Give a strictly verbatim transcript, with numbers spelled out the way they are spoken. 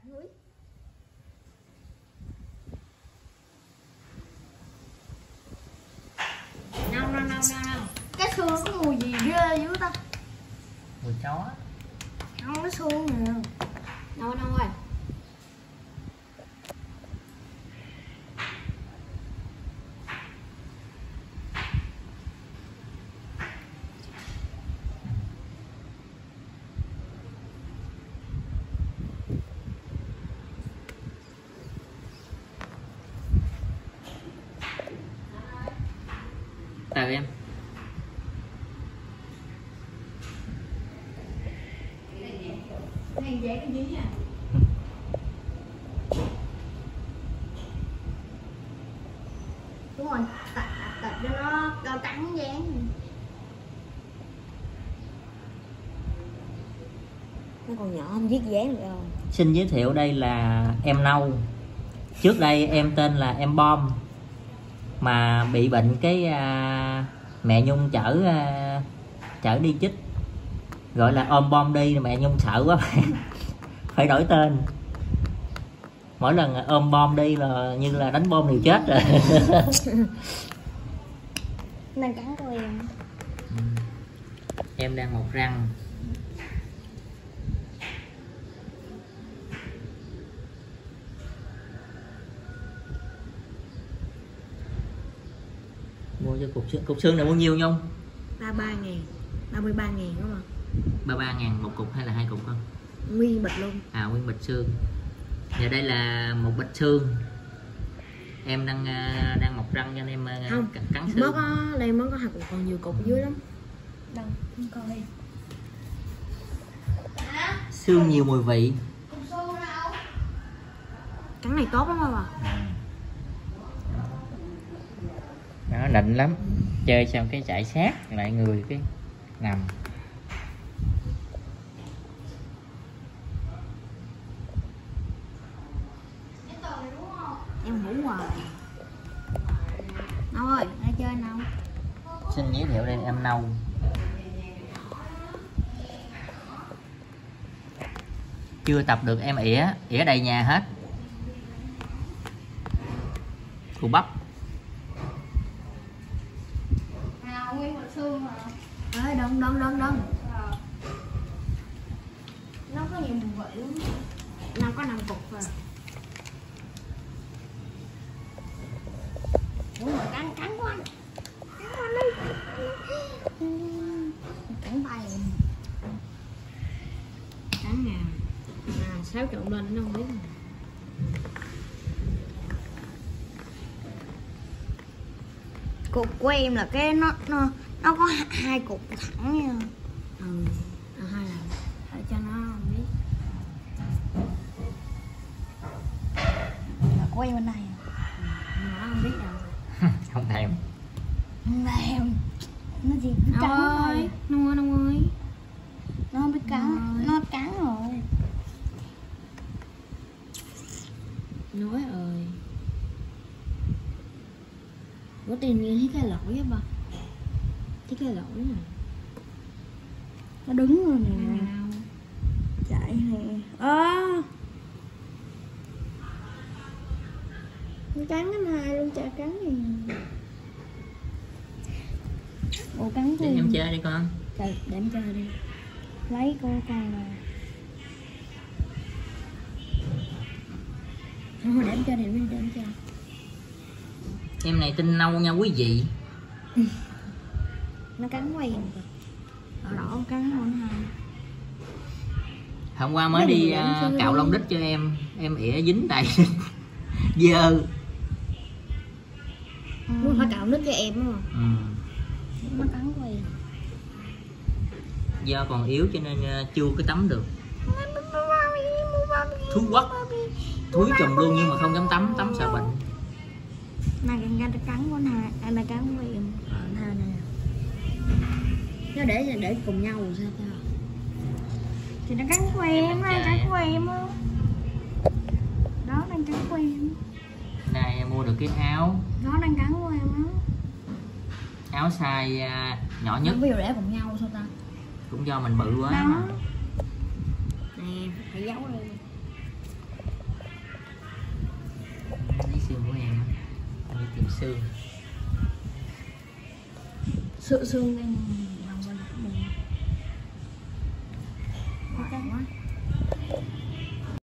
Nông nông nông nông. Cái xương có mùi gì ghê dữ ta? Mùi chó. Không có xương nè. Nông nông ơi. Chào em. Này dễ cái gì nha. Đúng rồi, tập tập cho nó cao trắng dáng. Nó còn nhỏ không viết dáng được đâu. Xin giới thiệu đây là em Nâu. Trước đây em tên là em Bom, mà bị bệnh cái à, mẹ Nhung chở à, chở đi chích, gọi là ôm Bom đi, mẹ Nhung sợ quá phải đổi tên. Mỗi lần ôm Bom đi là như là đánh bom thì chết rồi. Đang cắn của em. Em đang mọc răng. Mua cho cục xương, cục xương này bao nhiêu Nhung? ba mươi ba ngàn, ba mươi ba ngàn đúng không? ba mươi ba ngàn một cục hay là hai cục không? Nguyên bịch luôn. À, nguyên bịch xương. Và đây là một bịch xương. Em đang đang mọc răng cho nên em không cắn xương. Mới có đây mới có hạt còn nhiều cục dưới lắm. Đâu, không coi. Xương nhiều mùi vị. Cắn này tốt lắm không ạ? Nó nịnh lắm. Chơi xong cái chạy sát lại người cái nằm. Em ngủ hoài. Nâu ơi, ra chơi Nâu. Xin giới thiệu đây em Nâu. Chưa tập được em ỉa, ỉa đầy nhà hết. Củ bắp. À, nguyên một xương hả? Ê, đừng, đừng, đừng, đừng. Nó có nhiều mùi vị lắm. Nó có năm cục rồi. Đúng rồi, cắn, cắn của anh. Cắn của anh đi. Cắn tay em. Cắn nè. À, xáo trộn lên nó không biết. Cục của em là cái nó nó nó có hai cục thẳng nha. Ừ, à, hai là để cho nó không biết. Là của em bên đây. Nó không biết đâu. Không thèm. Không thèm. Nó gì biết cắn thôi. Nó ơi, nó ơi. Nó không biết cắn, nó cắn rồi. Nói ơi. Có tiền nghe thấy cái lỗi á ba. Thấy cái lỗi nè. Nó đứng rồi nè. Chạy nè. Ơ à. Nó cắn cái này luôn, chả cắn gì. Ủa cắn để em chơi đi con. Trời, để em chơi đi. Lấy cô con rồi. Thôi để em chơi, để em để em chơi. Em này tên Nâu nha quý vị. Nó cắn quay đỏ đỏ cắn nó hai. Hôm qua mới đi uh, cạo lông đít cho em, em ỉa dính tay dơ. Muốn phải cạo đít cho em đúng không? Ừ. Nó cắn quay. Do còn yếu cho nên uh, chưa có tắm được. Thú quất, thúi chùm luôn nhưng mà không dám tắm, tắm sợ bệnh. Này cắn cắn của này, anh này cắn của em. Hai này. Nó để để cùng nhau rồi sao ta? Thì nó cắn của em, nó cắn của em á. Đó đang cắn của em. Này mua được cái áo. Nó đang cắn của em á. Áo size uh, nhỏ nhất. Ví dụ để cùng nhau sao ta? Cũng do mình bự quá đó. Mà. Nè, phải giấu đi. xương của em anh đi tìm xương. Sự xương em